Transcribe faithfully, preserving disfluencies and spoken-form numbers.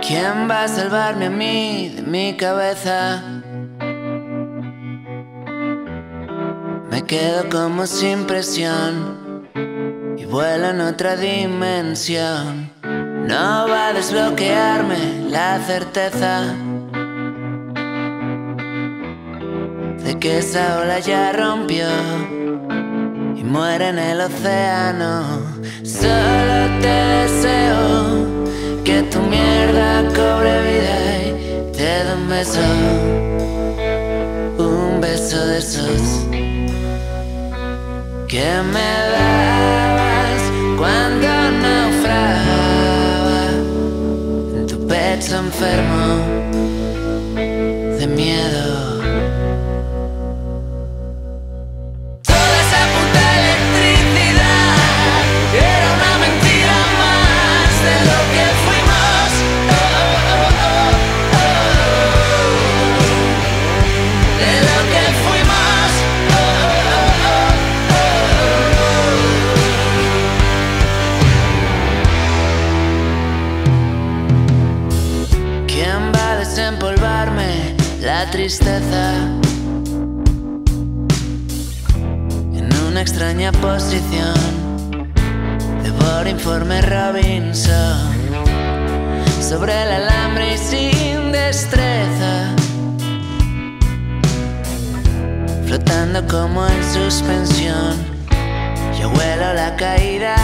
¿Quién va a salvarme a mí de mi cabeza? Me quedo como sin presión y vuelo en otra dimensión. No va a desbloquearme la certeza de que esa ola ya rompió y muere en el océano. Solo te deseo que tu mierda cobre vida y te dé un beso, un beso de esos que me dabas cuando naufragaba en tu pecho enfermo de miedo. Desempolvarme la tristeza en una extraña posición. Devoro informe Robinson sobre el alambre y sin destreza, flotando como en suspensión. Yo huelo la caída